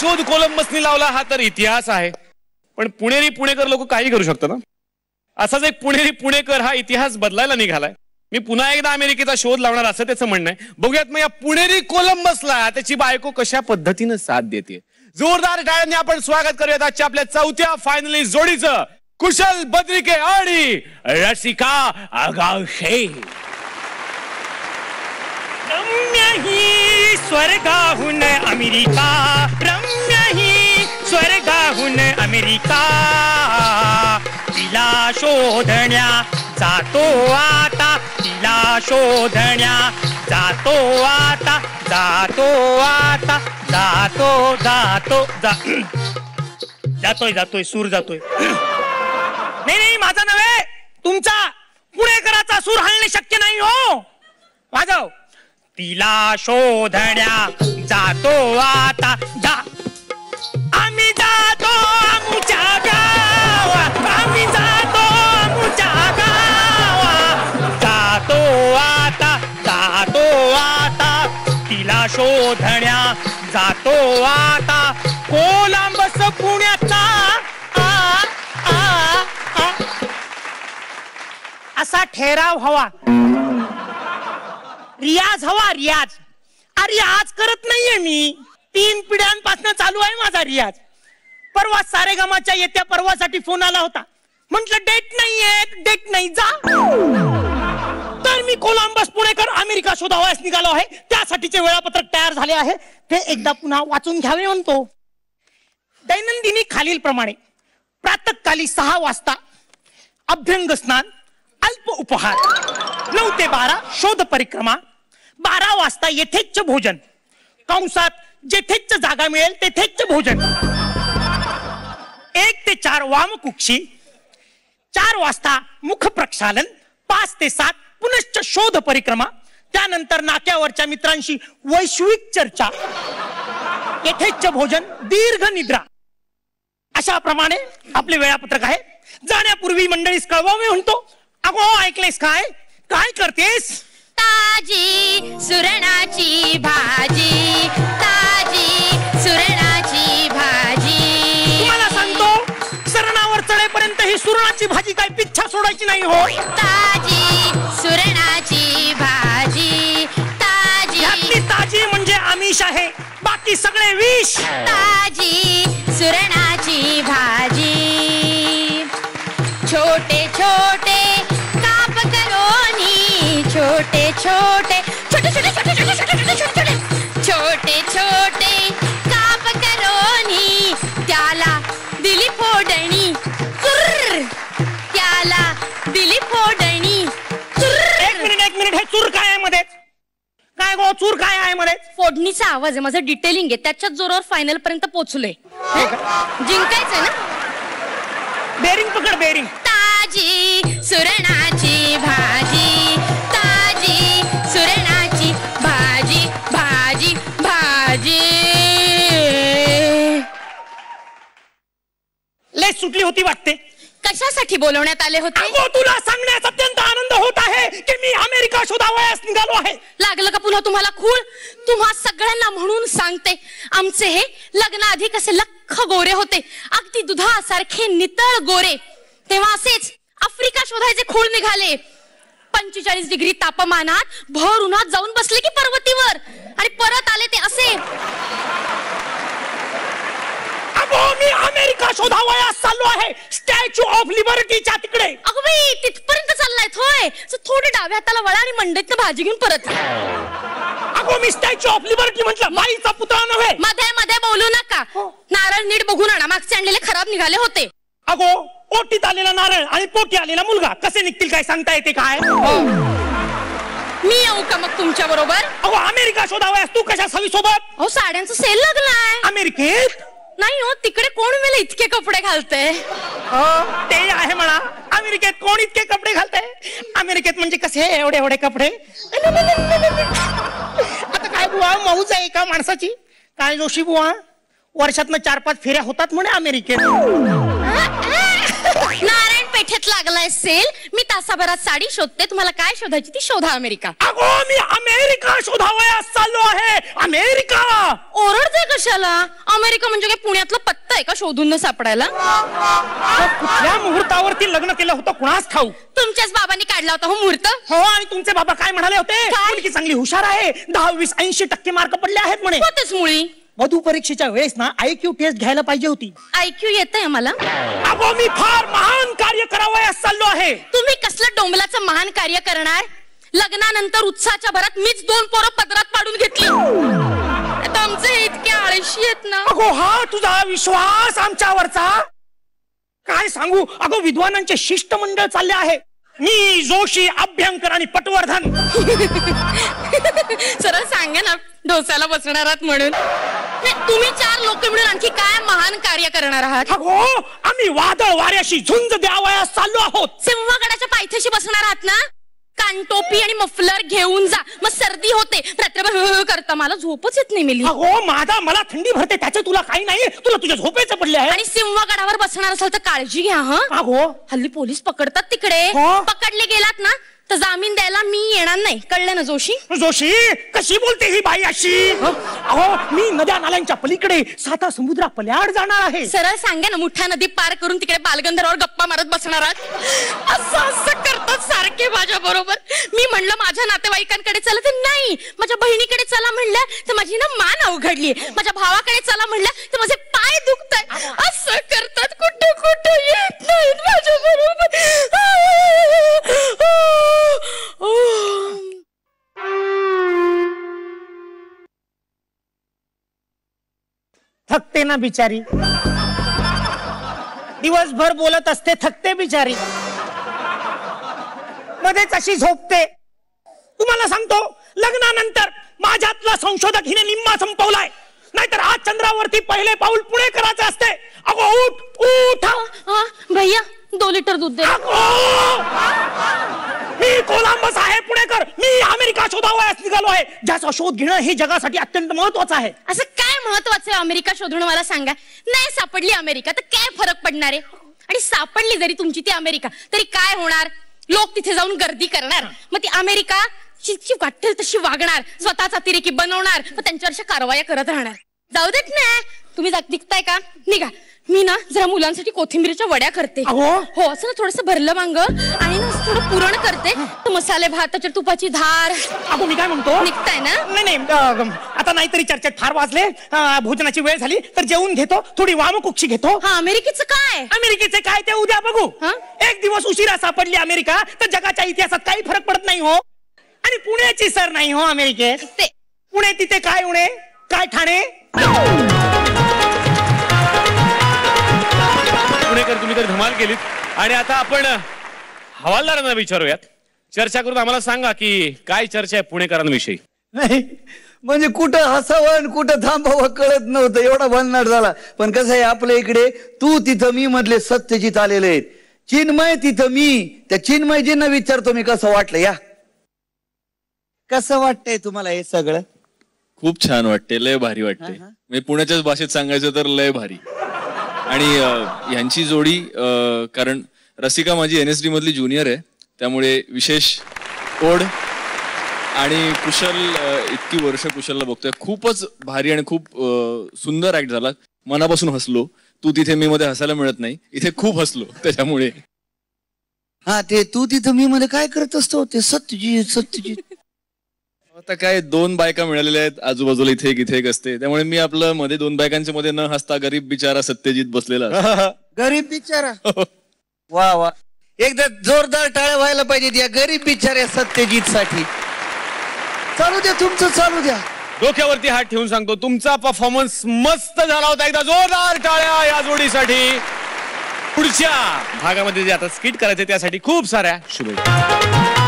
शोध कोलंबसनी लावला हा तर इतिहास आहे, पण पुणेरी पुणेकर लोक काही करू शकतात ना. असाच एक पुणेरी पुणेकर हा इतिहास बदलायला निघालाय. मी पुन्हा एकदा अमेरिकेचा शोध लावणार असं त्याचं म्हणणं आहे. बघूयात मग या पुणेरी कोलंबसला त्याची बायको कशा पद्धतीनं साथ देते. जोरदार टाळ्यांनी आपण स्वागत करूयात आजच्या आपल्या चौथ्या फायनलिस्ट जोडीचं, कुशल बद्रिके आणि रसिका आगाशे. रम्य ही स्वर्गाहून अमेरिका, रम्य ही स्वर्गाहून अमेरिका, तिला शोधण्या जातो आता, तिला शोधण्या जातो आता, जातो आता, जातो जातो जातोय जातोय सूर जातोय. नाही नाही माझा नव्हे, तुमचा पुणेकराचा सूर हलणे शक्य नाही हो. वाजव. तिला शोधण्या जातो आता, जा आम्ही जातो आमुच्या गावा, आम्ही जातो आमुच्या गावा, जातो आता, जातो आता, तिला शोधण्या जातो आता, कोलंबस पुण्याचा असा ठेराव हवा, रियाज हवा, रियाज. अरे आज करत नाहीये मी, 3 पिढ्यांपासून चालू आहे माझा रियाज. परवा सारेगमाच्या येत्या परवासाठी फोन आला होता, म्हटलं डेट नाहीये, डेट नाही जा. तर मी कोलंबस पुणेकर अमेरिका शोधावयास निघालो आहे. त्यासाठीचे वेळापत्रक तयार झाले आहे, ते एकदा पुन्हा वाचून घ्यावे म्हणतो. दैनंदिनी खालील प्रमाणे: प्रातःकाली 6 वाजता अभ्यंग स्नान, अल्प उपहार. 9 ते 12 शोध परिक्रमा. 12 वाजता येथेच्च भोजन, कंसात जेथेच्च जागा मिळेल तेथेच्च भोजन. 1 ते 4 वामकुक्षी. 4 वाजता मुख प्रक्षालन. 5 ते 7 पुनश्च शोध परिक्रमा. त्यानंतर नाक्यावरच्या मित्रांशी वैश्विक चर्चा. येथेच्च भोजन, दीर्घ निद्रा. अशा प्रमाणे आपले वेळापत्रक आहे. जाण्यापूर्वी मंडळीस कळवावे म्हणतो. अगो ऐकलेस काय, काय करतेस? ताजी सुरणाची भाजी, ताजी सुरणाची भाजी. तुम्हाला सांगतो, सरणावर चढेपर्यंत ही सुरणाची भाजी काय पिच्छा सोडायची नाही हो. ताजी सुरणाची भाजी, ताजी. यातली ताजी म्हणजे आमिष आहे, बाकी सगळे विष. ताजी सुरणाची भाजी. छोटे छोटे काप करोनी, छोटे छोटे छोटे छोटे छोटे छोटे छोटे छोटे छोटे छोटे काप करोनी, त्याला दिली फोडणी, त्याला दिली फोडणी. एक मिनिट, हे चूर काय आहे मध्ये? काय गो चूर काय आहे मध्ये? फोडणीचा आवाज आहे, माझं डिटेलिंग आहे, त्याच्याच जोरावर फायनल पर्यंत पोहोचलोय. जिंकायचंय ना? बेरिंग पकड, बेरिंग. ताजी सुरणाची भाजी, ताजी सुरणाची भाजी, भाजी भाजी. लय सुटली होती वाटते. कशासाठी बोलवण्यात आले होते? तुला सांगण्यास अत्यंत आनंद होत आहे की मी अमेरिका शोधावयास निघालो आहे. लागलं का पुन्हा तुम्हाला खूळ? तुम्हा सगळ्यांना म्हणून सांगते, आमचे हे लग्नाआधी कसे लख गोरे होते, अगदी दुधासारखे नितळ गोरे. तेव्हा असेच आफ्रिका शोधायचे खूळ निघाले. 45 डिग्री तापमानात भर उन्हात जाऊन बसले की पर्वतीवर, आणि परत आले ते असे. मी अमेरिका शोधावयास चाललो आहे, स्टॅच्यू ऑफ लिबर्टीच्या तिकडे. अगं बाई, तिथपर्यंत चाललाय होय? थोडे डाव्या हाताला वळा आणि मंडईत भाजी घेऊन परत. अगो मी स्टॅच्यू ऑफ लिबर्टी म्हटलं, बाईचा पुतळा नव्हे. मध्ये मध्ये बोलू नका. नारळ नीट बघून आणा, मागचे आणलेले खराब निघाले होते. अगो ओटीत आलेला नारळ आणि पोटी आलेला मुलगा कसे निघतील काय सांगता येते काय? मी येऊ का मग तुमच्या बरोबर? अगो अमेरिका शोधावयास तू कशा सवी सोबत? अहो साड्यांचा सेल लागलाय. अमेरिकेत? नाही हो, तिकडे कोण मला इतके कपडे घालते? ते आहे म्हणा, अमेरिकेत कोण इतके कपडे घालते? अमेरिकेत म्हणजे कसे एवढे एवढे कपडे? आता काय बुवा मौज आहे एका माणसाची? काय जोशी बुवा, वर्षातनं 4-5 फेऱ्या होतात म्हणे अमेरिकेत. नारायण पेठेत लागलाय सेल. मी तासाभरात साडी शोधते, तुम्हाला काय शोधायची ती शोधा. अमेरिका. अगो मी अमेरिका अमेरिका शोधावयास चाललो आहे. अमेरिका. ओरडते कशाला? अमेरिका म्हणजे काय पुण्यातलं पत्ता आहे का शोधून न सापडायला? कुठल्या मुहूर्तावरती लग्न केलं होतं कुणास ठाऊ? तुमच्याच बाबांनी काढला होता हो मुहूर्त. हो, आणि तुमचे बाबा काय म्हणाले होते? मुलगी चांगली हुशार आहे, 10, 20, 80% मार्क पडले आहेत म्हणे. होतेच मुळी. वधू परीक्षेच्या वेळेस ना IQ टेस्ट घ्यायला पाहिजे होती. IQ येतंय मला. अगो मी फार महान कार्य करावयास चाललो आहे. तुम्ही कसलं डोंबलाचं महान कार्य करणार? लग्नानंतर उत्साहाच्या भरात मीच 2 पोरं पदरात पाडून घेतली. आता आमचे इतके आळशी आहेत ना. अगो हा तुझा विश्वास आमच्यावरचा? काय सांगू, अगो विद्वानांचे शिष्टमंडळ चालले आहे. मी जोशी, अभ्यंकर आणि पटवर्धन. सरळ सांगा ना डोसाला बसणार आहात म्हणून. तुम्ही 4 लोक मिळून आणखी काय महान कार्य करणार आहात? अगो आम्ही वादळ वाऱ्याशी झुंज द्यावयास चाललो आहोत. सिंहगडाच्या पायथ्याशी बसणार आहात ना? कानटोपी आणि मफलर घेऊन जा, मग सर्दी होते. रात्रभर करता मला झोपच येत नाही मिली. अगो मला थंडी भरते, त्याचे तुला काही नाही. तुला तुझ्या झोपेचं पडले आहे. आणि सिंहगडावर बसणार असाल तर काळजी घ्या. हा अगो हल्ली पोलीस पकडतात तिकडे. पकडले गेलात ना तर जामीन द्यायला मी येणार नाही, कळलं ना जोशी? जोशी कशी बोलते ही बाई अशी? अहो मी नद्या नाल्यांच्या पलीकडे 7 समुद्रा पल्याड जाणार आहे. सरळ सांगा ना, मुठा नदी पार करून तिकडे बालगंधर्वावर गप्पा मारत बसणार आहात. असं करतात सारखे माझ्या बरोबर. मी म्हणलं माझ्या नातेवाईकांकडे चला तर नाही, माझ्या बहिणीकडे चला म्हणलं तर माझी ना मान अवघडली, माझ्या भावाकडे चला म्हणलं तर माझे पाय दुखताय. असं करतात, कुठे कुठे येत नाहीत माझ्या बरोबर. थकते ना बिचारी, दिवसभर बोलत असते, थकते बिचारी, मध्येच अशी झोपते. तुम्हाला सांगतो, लग्नानंतर माझ्यातला संशोधक हिने निम्मा संपवलाय. नाहीतर आज चंद्रावरती पहिले पाऊल पुणे करायचं असते. अगो उठ उठ. भैया 2 लिटर दूध दे. मी कोलंबस आहे पुणेकर. मी अमेरिका शोधावयास निघालो आहे, ज्याचा शोध घेणं हे जगासाठी अत्यंत महत्वाचं आहे. असं काय महत्वाचं आहे अमेरिका शोधणं मला सांगा? नाही सापडली अमेरिका तर काय फरक पडणार आहे? आणि सापडली जरी तुमची ती अमेरिका तरी काय होणार? लोक तिथे जाऊन गर्दी करणार, मग ती अमेरिका वाटेल तशी वागणार, स्वतःच अतिरेकी बनवणार, मग त्यांच्यावर कारवाया करत राहणार. जाऊ देत ना. तुम्ही निघताय का? निघा. मी ना जरा मुलांसाठी कोथिंबीरच्या वड्या करते. हो असं ना थोडस भरलं वांग आणि ना थोडं पुरण करते, तर मसाले भात, त्याच्यात तुपाची धार. अगो मी काय म्हणतो, निघताय ना? नाही आता नाहीतरी चर्चेत फार वाजले, भोजनाची वेळ झाली तर जेवून घेतो, थोडी वामकुक्षी घेतो. हा अमेरिकेचं काय? अमेरिकेचे काय ते उद्या बघू. एक दिवस उशिरा सापडली अमेरिका तर जगाच्या इतिहासात काही फरक पडत नाही हो. आणि पुण्याची सर नाही हो अमेरिकेत. पुणे तिथे काय उणे काय ठाणे. पुणेकर तुम्ही तर धमाल केलीत. आणि आता आपण हवालदारांना विचारूयात. चर्चा करून आम्हाला सांगा की काय चर्चा आहे पुणेकरांविषयी. नाही म्हणजे कुठं हसावं कुठं थांबावं कळत नव्हतं, एवढा भन्नाट झाला. पण कसं आहे, आपल्या इकडे तू तिथं मी मधले सत्यजित आलेले आहेत. चिन्मय तिथं मी, त्या चिन्मयजींना विचारतो मी कसं वाटलं. या कसं वाटतंय तुम्हाला हे सगळं? खूप छान वाटते, लय भारी वाटते. मी पुण्याच्याच भाषेत सांगायचं तर लय भारी. आणि यांची जोडी, कारण रसिका माझी NSD मधली ज्युनियर आहे, त्यामुळे विशेष ओढ. आणि कुशल, इतकी वर्ष कुशलला बघतोय, खूपच भारी आणि खूप सुंदर ऍक्ट झाला. मनापासून हसलो. तू तिथे मी मध्ये हसायला मिळत नाही, इथे खूप हसलो त्याच्यामुळे. हा ते तू तिथं मी मध्ये काय करत असतो ते सत्यजित. आता काय 2 बायका मिळालेल्या आहेत आजूबाजूला, इथे एक असते, त्यामुळे मी आपलं मध्ये 2 बायकांच्या मध्ये न हसता गरीब बिचारा सत्यजित बसलेला. गरीब बिचारा. वा वा, एकदा जोरदार टाळ्या व्हायला पाहिजेत या गरीब बिचाऱ्या सत्यजित साठी. चालू द्या तुमचं, चालू द्या. डोक्यावरती हात ठेवून सांगतो, तुमचा परफॉर्मन्स मस्त झाला होता. एकदा जोरदार टाळ्या या जोडीसाठी. पुढच्या भागामध्ये जे आता स्किट करायचे त्यासाठी खूप साऱ्या शुभेच्छा.